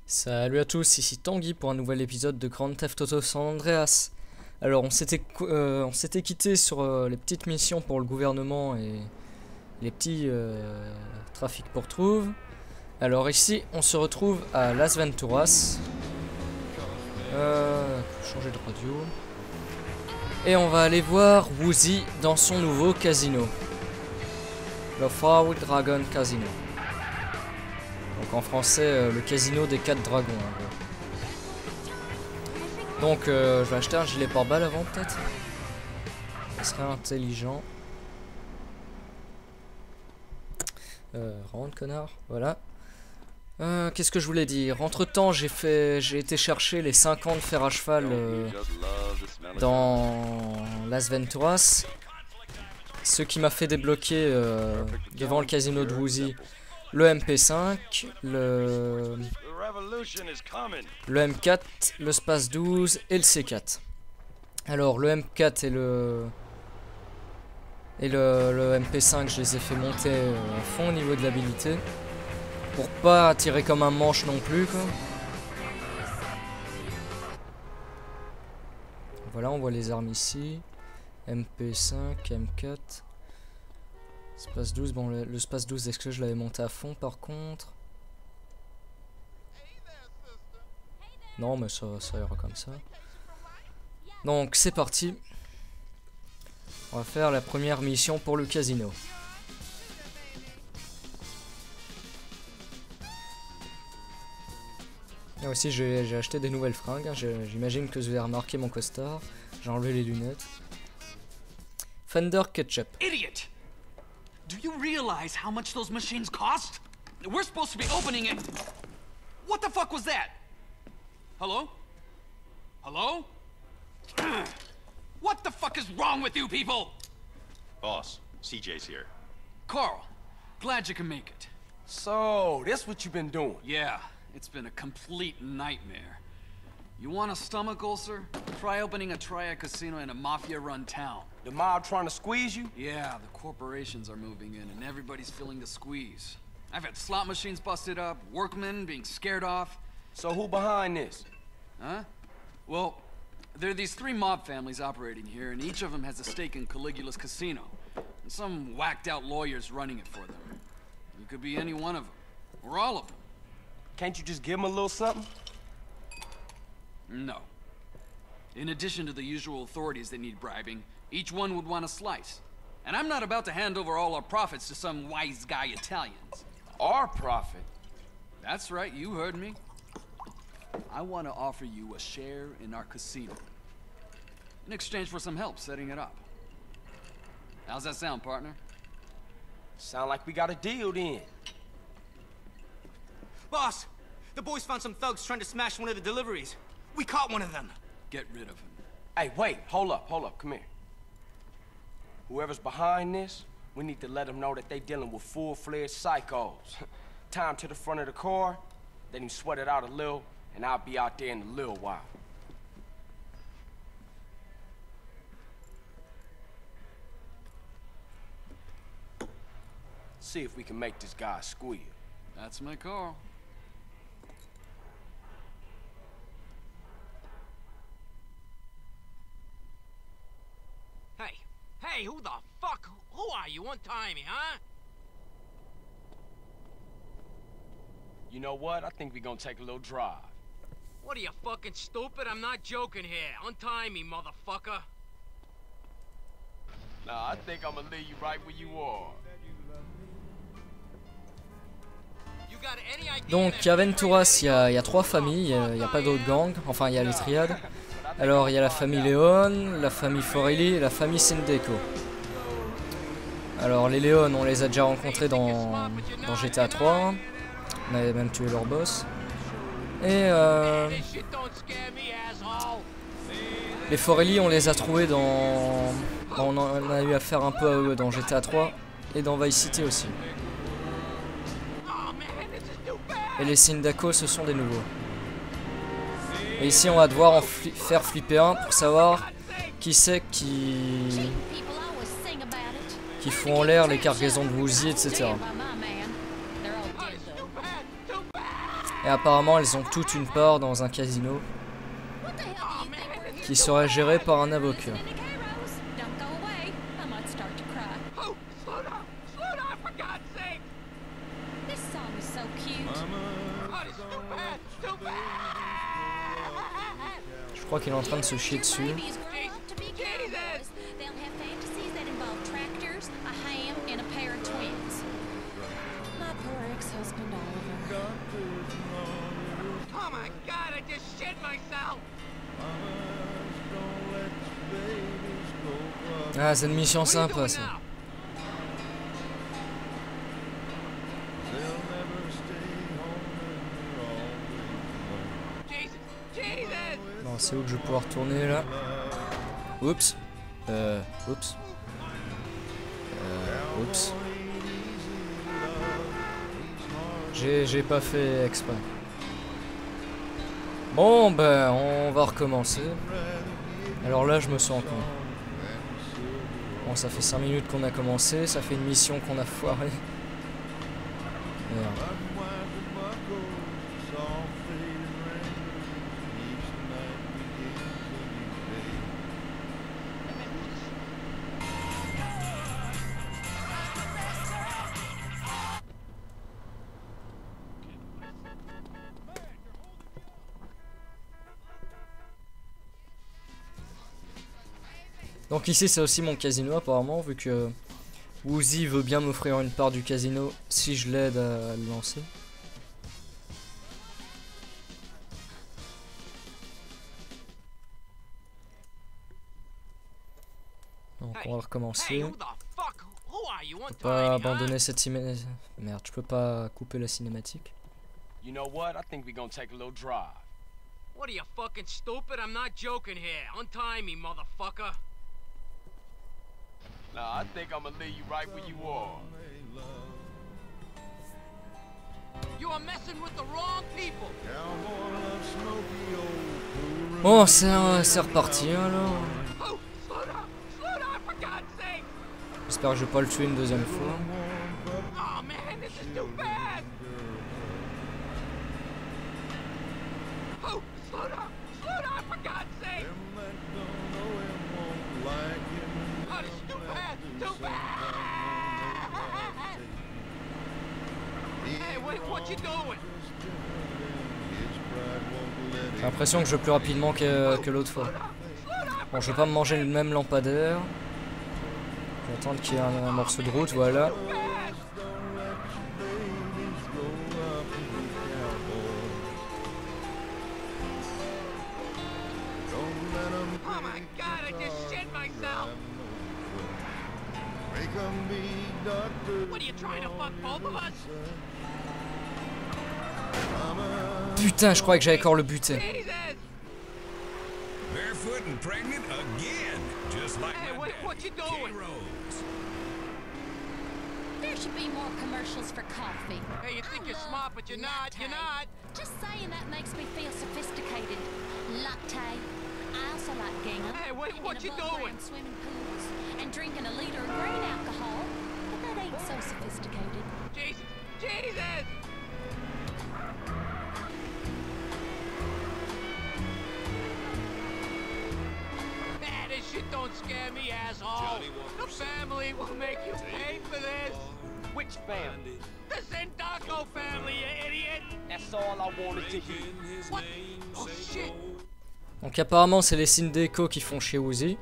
Salut à tous, ici Tanguy pour un nouvel épisode de Grand Theft Auto San Andreas. Alors on s'était quitté sur les petites missions pour le gouvernement et les petits trafics pour trouve. Alors ici on se retrouve à Las Venturas. Changer de radio. Et on va aller voir Woozie dans son nouveau casino. Le Four Dragon Casino. Donc en français, le casino des 4 dragons. En gros. Donc je vais acheter un gilet pare-balles avant peut-être. Ça serait intelligent. Rentre connard, voilà. Qu'est-ce que je voulais dire? Entre temps j'ai été chercher les 50 fers à cheval dans Las Venturas. Ce qui m'a fait débloquer devant le casino de Woozie le MP5, le M4, le Space 12 et le C4. Alors le M4 et le MP5, je les ai fait monter à fond au niveau de l'habilité. Pour pas tirer comme un manche non plus quoi. Voilà, on voit les armes ici. MP5, M4. Space 12, bon le Space 12, est-ce que je l'avais monté à fond par contre? Non mais ça ira comme ça. Donc c'est parti. On va faire la première mission pour le casino. Là aussi j'ai acheté des nouvelles fringues, hein. J'imagine que vous avez remarqué mon costard. J'ai enlevé les lunettes. Fender Ketchup. Idiot! Do you realize how much those machines cost? We're supposed to be opening it. What the fuck was that? Hello? Hello? What the fuck is wrong with you people? Boss, CJ's here. Carl, glad you can make it. So, that's what you've been doing? Yeah, it's been a complete nightmare. You want a stomach ulcer? Try opening a Triad casino in a mafia-run town. The mob trying to squeeze you? Yeah, the corporations are moving in and everybody's feeling the squeeze. I've had slot machines busted up, workmen being scared off. So who behind this? Huh? Well, there are these 3 mob families operating here, and each of them has a stake in Caligula's casino. And some whacked-out lawyer's running it for them. You could be any one of them, or all of them. Can't you just give them a little something? No. In addition to the usual authorities that need bribing, each one would want a slice. And I'm not about to hand over all our profits to some wise guy Italians. Our profit? That's right, you heard me. I want to offer you a share in our casino. In exchange for some help setting it up. How's that sound, partner? Sound like we got a deal then. Boss, the boys found some thugs trying to smash one of the deliveries. We caught one of them. Get rid of him. Hey, wait, hold up, come here. Whoever's behind this, we need to let them know that they dealing with full-fledged psychos. Tie him to the front of the car, let him sweat it out a little, and I'll be out there in a little while. See if we can make this guy squeal. That's my Carl. Hey, who the fuck? Who are you? Untie me, huh? You know what? I think we're gonna take a little drive. What are you, fucking stupid? I'm not joking here. Untie me, motherfucker. Nah, I think I'm gonna leave you right where you are. Donc à Venturas, il y a 3 familles, il n'y a pas d'autres gangs, enfin il y a les triades. Alors il y a la famille Leon, la famille Forelli et la famille Sindeco. Alors les Leon, on les a déjà rencontrés dans GTA 3. On avait même tué leur boss. Et les Forelli, on les a trouvés dans... On a eu affaire un peu à eux dans GTA 3 et dans Vice City aussi. Et les Sindaco, ce sont des nouveaux. Et ici, on va devoir en faire flipper un pour savoir qui c'est qui font en l'air les cargaisons de Woozie, etc. Et apparemment elles ont toutes une part dans un casino qui serait géré par un avocat. Oh, slow down! Slow down, for God's sake! This song is so cute. Oh, this is too bad! Too bad! Je crois qu'il est en train de se chier dessus. Babies grow up to be cowboys. They'll have fantasies that involve tractors, a ham, and a pair of twins. My poor ex-husband Oliver. Oh my God, I just shit myself! Ah, c'est une mission What are you sympa doing ça. now? Jesus! Jesus! Bon, c'est où que je vais pouvoir tourner là? Oups. Oups. Oups. J'ai pas fait exprès. Bon, ben, on va recommencer. Alors là, je me sens con. Bon, ça fait 5 minutes qu'on a commencé, ça fait une mission qu'on a foirée. Merde. Donc ici c'est aussi mon casino apparemment, vu que Woozie veut bien m'offrir une part du casino si je l'aide à le lancer. Donc on va Hey, recommencer. who the fuck? Who are you? Je peux Untie pas me, abandonner cette cinématique. Merde, je peux pas couper la cinématique. You know what? I think we're gonna take a little drive. What are you, fucking stupid? I'm not joking here. Untie me, motherfucker. Nah, I think I'm gonna leave you right where you are. You are messing with the wrong people. Bon, c'est reparti alors. Oh, slow down, for God's sake. J'espère que je vais pas le tuer une deuxième fois. Oh man, this is too bad. Oh, slow down, for God's sake. Oh, this is too bad, too bad. Hey, what you doing? J'ai l'impression que je vais plus rapidement que l'autre fois. Bon, je vais pas me manger le même lampadaire. Je vais attendre qu'il y ait un morceau de route, voilà. Oh my God, I just shit myself. What are you trying to fuck both of us? Putain, je croyais que j'avais encore le buté. Jesus! Barefoot and pregnant again, just like Hey, my what daddy, you doing? K-Rose. There should be more commercials for coffee. Hey, you think you're I smart, love but you're not. You're latte. not. Just saying that makes me feel sophisticated. Latte. I also like gingham. Hey, what you in doing? above-ground swimming pools and drinking a liter of grain alcohol. But that ain't so sophisticated. Jesus! Jesus! Ah, this shit don't scare me, asshole. The family will make you pay for this. Which family? The Zendaco family, you idiot! That's all I wanted to hear. What? Oh shit! Donc apparemment c'est les signes d'écho qui font chez Woozie.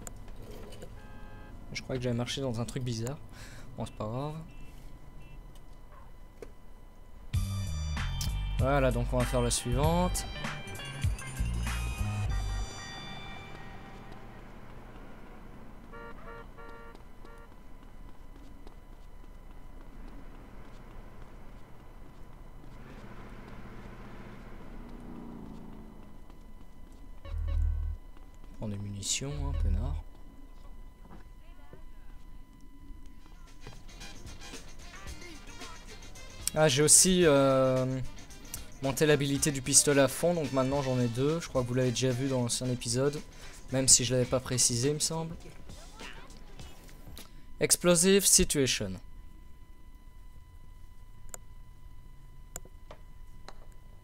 Je crois que j'avais marché dans un truc bizarre. Bon, c'est pas grave. Voilà, donc on va faire la suivante. Prendre des munitions, hein, peinard. Ah, j'ai aussi monté l'habilité du pistolet à fond, donc maintenant j'en ai deux. Je crois que vous l'avez déjà vu dans l'ancien épisode, même si je l'avais pas précisé, il me semble. Explosive Situation.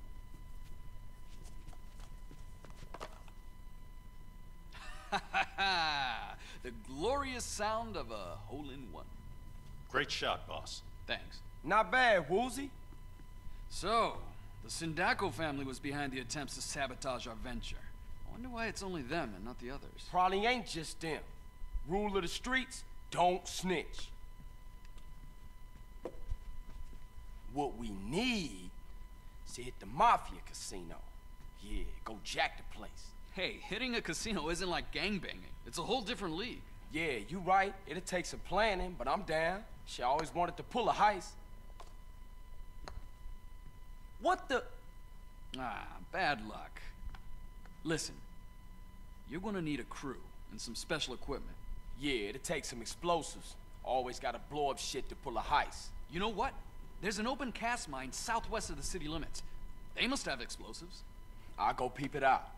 The glorious sound of a hole-in-one. Great shot, boss. Thanks. Not bad, Woozie. So, the Sindaco family was behind the attempts to sabotage our venture. I wonder why it's only them and not the others. Probably ain't just them. Rule of the streets, don't snitch. What we need is to hit the Mafia casino. Yeah, go jack the place. Hey, hitting a casino isn't like gangbanging. It's a whole different league. Yeah, you right. It'll take some planning, but I'm down. She always wanted to pull a heist. What the? Ah, bad luck. Listen, you're gonna need a crew and some special equipment. Yeah, it'll take some explosives. Always gotta blow up shit to pull a heist. You know what? There's an open cast mine southwest of the city limits. They must have explosives. I'll go peep it out.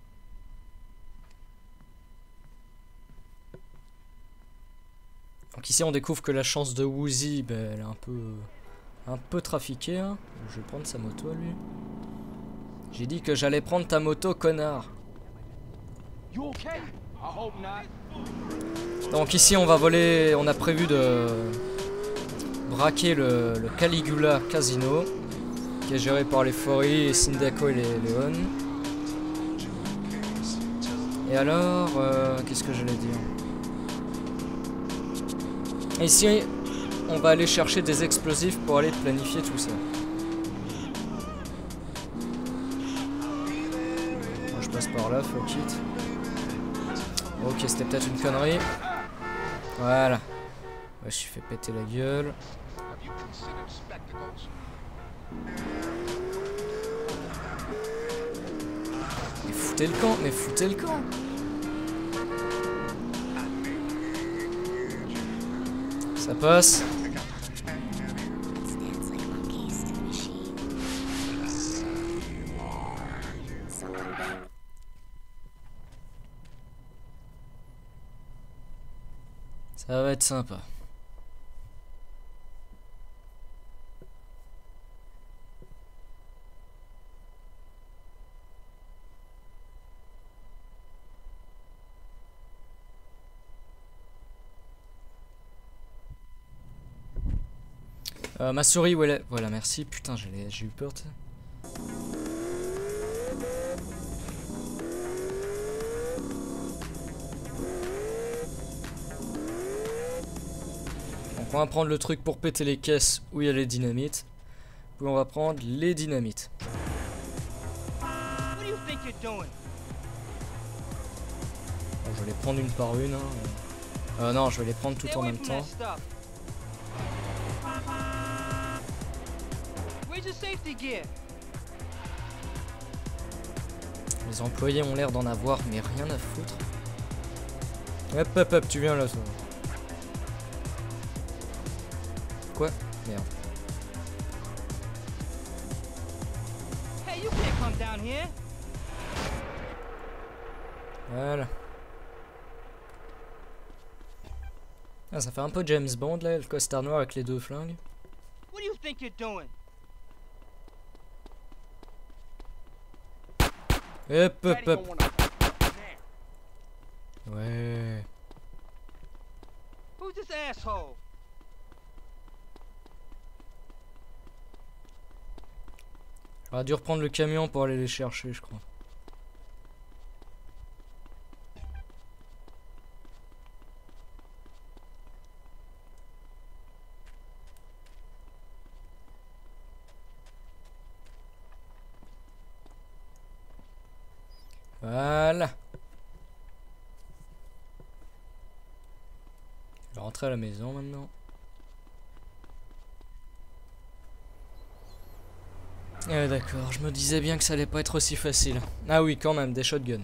Donc ici on découvre que la chance de Woozie, ben, elle est un peu trafiquée. Hein. Je vais prendre sa moto à lui. J'ai dit que j'allais prendre ta moto, connard. You okay? I hope not. Donc ici on va voler, on a prévu de braquer le Caligula Casino, qui est géré par les Fori et Sindaco et les Leon. Et alors, qu'est-ce que j'allais dire? Ici, on va aller chercher des explosifs pour aller planifier tout ça. Bon, je passe par là, fuck it. Ok, c'était peut-être une connerie. Voilà. Ouais, je suis fait péter la gueule. Mais foutez le camp, mais foutez le camp. Ça passe. Ça va être sympa. Ma souris où elle est? Voilà, merci. Putain, j'ai eu peur. Donc on va prendre le truc pour péter les caisses où il y a les dynamites. Puis on va prendre les dynamites. What do you think you're doing? Bon, je vais les prendre une par une. Hein. Non, je vais les prendre tout en même temps. Les employés ont l'air d'en avoir, mais rien à foutre. Hop, hop, hop, tu viens là, toi. Quoi? Merde. Hey, you can't come down here. Voilà. Ah, ça fait un peu James Bond là, le costard noir avec les deux flingues. What do you think you're doing? Hop, hop, hop. Ouais. Who's this asshole? J'aurais dû reprendre le camion pour aller les chercher, je crois. Voilà. Je vais rentrer à la maison maintenant. Ah d'accord, je me disais bien que ça allait pas être aussi facile. Ah oui, quand même, des shotguns.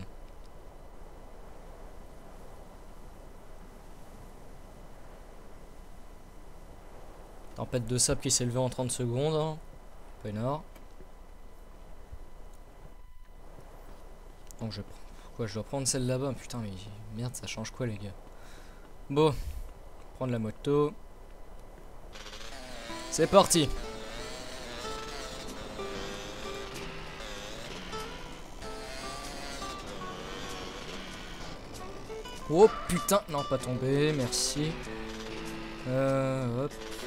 Tempête de sable qui s'est levée en 30 secondes. Hein. Peinard. Donc je prends. Pourquoi je dois prendre celle là-bas? Putain, mais merde, ça change quoi les gars? Bon, prendre la moto. C'est parti. Oh putain, non pas tombé, merci. Hop.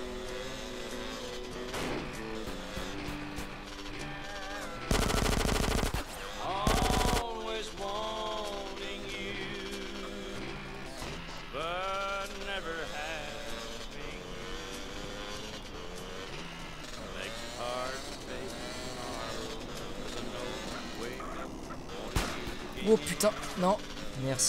Oh putain, non, merci.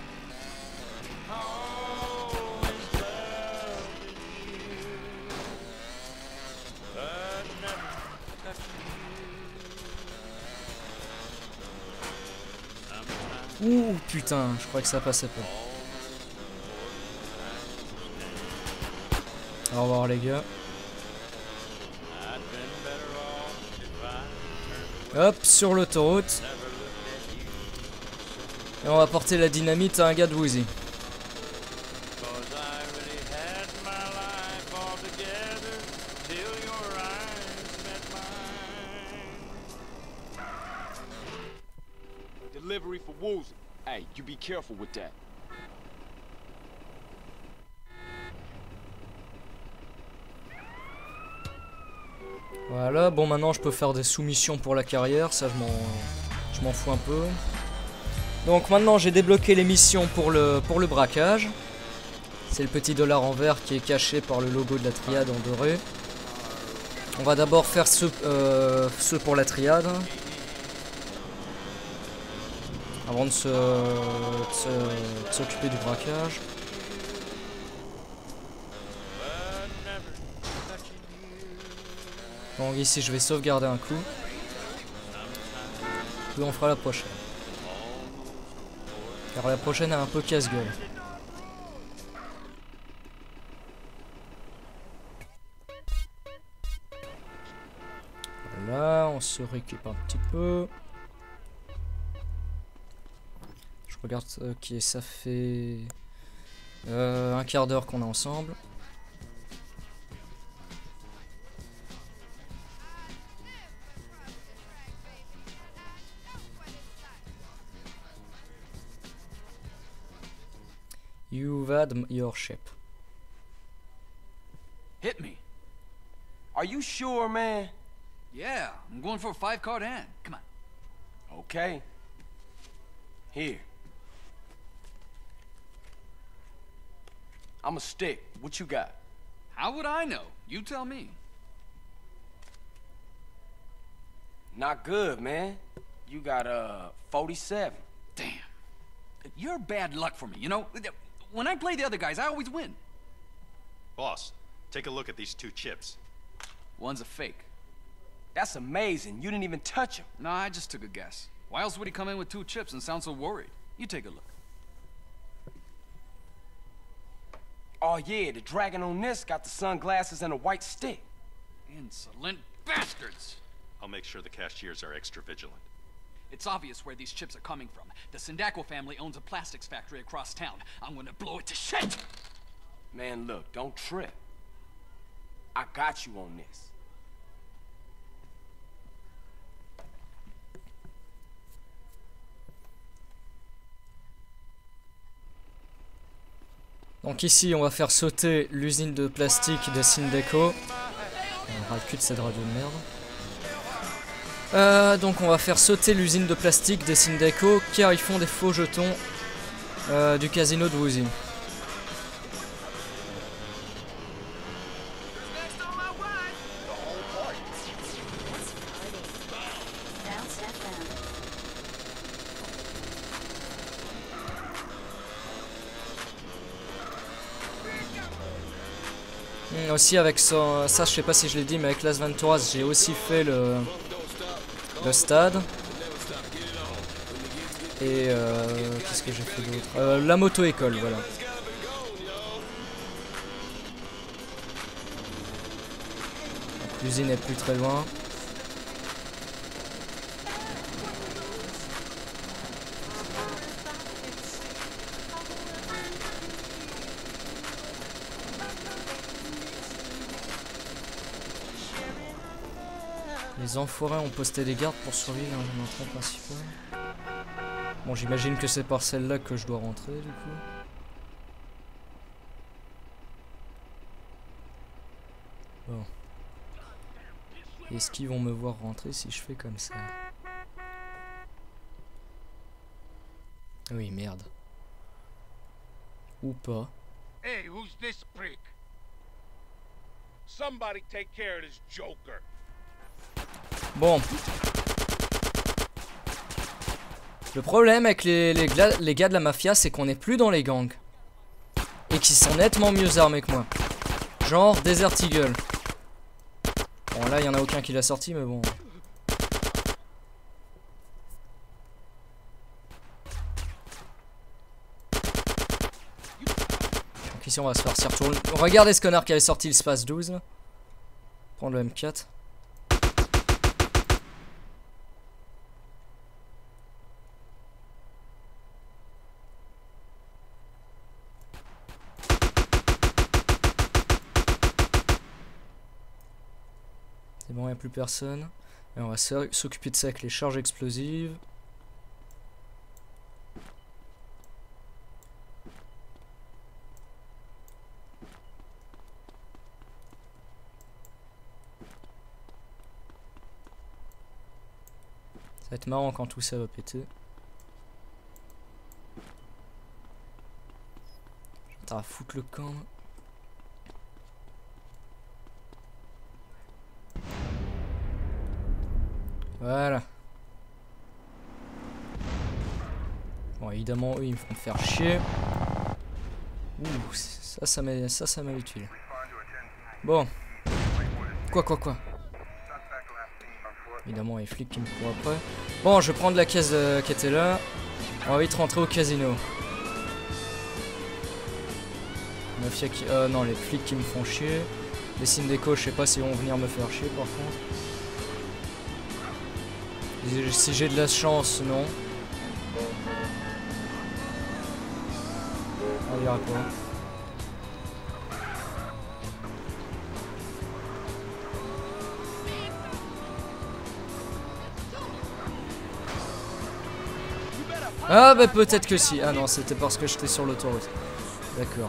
Ouh putain, je crois que ça passait pas. Au revoir les gars. Hop, sur l'autoroute. Et on va porter la dynamite à un gars de Woozy. Delivery for Woozy. Hey, you be careful with that. Voilà, bon maintenant je peux faire des soumissions pour la carrière, ça je m'en fous un peu. Donc maintenant j'ai débloqué les missions pour le braquage. C'est le petit dollar en vert qui est caché par le logo de la triade en doré. On va d'abord faire ceux pour la triade. Avant de s'occuper du braquage. Donc ici je vais sauvegarder un coup. Puis on fera la prochaine. Car la prochaine est un peu casse-gueule. Voilà, on se récupère un petit peu. Je regarde ok, ça fait un quart d'heure qu'on est ensemble. You've had your ship. Hit me. Are you sure, man? Yeah, I'm going for a 5-card hand. Come on. Okay. Here. I'm a stick. What you got? How would I know? You tell me. Not good, man. You got 47. Damn. You're bad luck for me, you know? When I play the other guys, I always win. Boss, take a look at these 2 chips. One's a fake. That's amazing. You didn't even touch him. No, I just took a guess. Why else would he come in with 2 chips and sound so worried? You take a look. Oh yeah, the dragon on this got the sunglasses and a white stick. Insolent bastards! I'll make sure the cashiers are extra vigilant. It's obvious where these chips are coming from. The Sindaco family owns a plastics factory across town. I'm gonna blow it to shit! Man, look, don't trip. I got you on this. Donc ici on va faire sauter l'usine de plastique de Sindaco. On aura le cul de cette radio de merde. Donc on va faire sauter l'usine de plastique des Sindaco car ils font des faux jetons du casino de Woozy. Aussi avec ça, je sais pas si je l'ai dit, mais avec Las Venturas j'ai aussi fait le stade. Et qu'est-ce que j'ai fait d'autre, la moto-école, voilà. L'usine est plus très loin. Les enfoirés ont posté des gardes pour survivre à l'entrée principale. Bon, j'imagine que c'est par celle-là que je dois rentrer, du coup. Bon. Est-ce qu'ils vont me voir rentrer si je fais comme ça? Oui, merde. Ou pas. Hey, who's this prick? Somebody take care of this joker. Bon. Le problème avec les gars de la mafia, c'est qu'on n'est plus dans les gangs. Et qu'ils sont nettement mieux armés que moi. Genre Desert Eagle. Bon, là, il n'y en a aucun qui l'a sorti, mais bon. Donc ici, on va se faire retourner. Regardez ce connard qui avait sorti le Space 12. Là. Prendre le M4. C'est bon, il n'y a plus personne. Et on va s'occuper de ça avec les charges explosives. Ça va être marrant quand tout ça va péter. J'attends à foutre le camp. Voilà. Bon, évidemment, eux, ils me font faire chier. Ouh, ça m'est utile. Bon. Quoi. Évidemment, les flics qui me courent après. Bon, je vais prendre la caisse qui était là. On va vite rentrer au casino. Mafia qui... non, les flics qui me font chier. Les signes d'écho, je sais pas s'ils vont venir me faire chier, par contre. Si j'ai de la chance, non. On verra quoi. Ah bah peut-être que si. Ah non, c'était parce que j'étais sur l'autoroute. D'accord.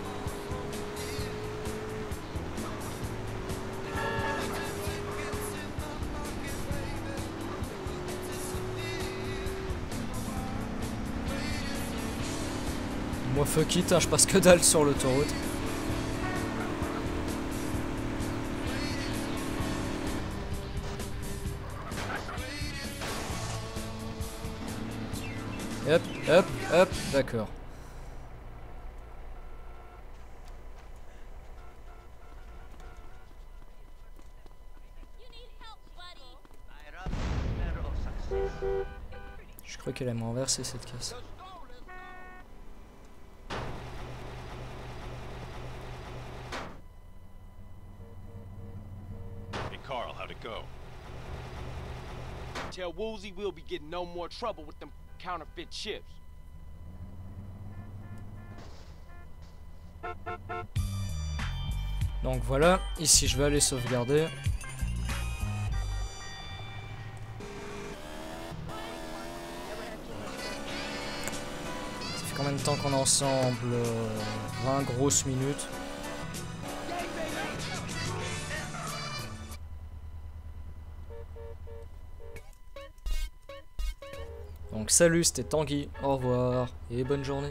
Moi fuck it, hein, je passe que dalle sur l'autoroute. Hop, d'accord. Je crois qu'elle aime renverser cette caisse. Hey, Carl, how'd it go? Tell Woozie we'll be getting no more trouble with them counterfeit chips. Donc voilà, ici je vais aller sauvegarder. Ça fait combien de temps qu'on est ensemble? 20 grosses minutes. Donc salut, c'était Tanguy, au revoir et bonne journée.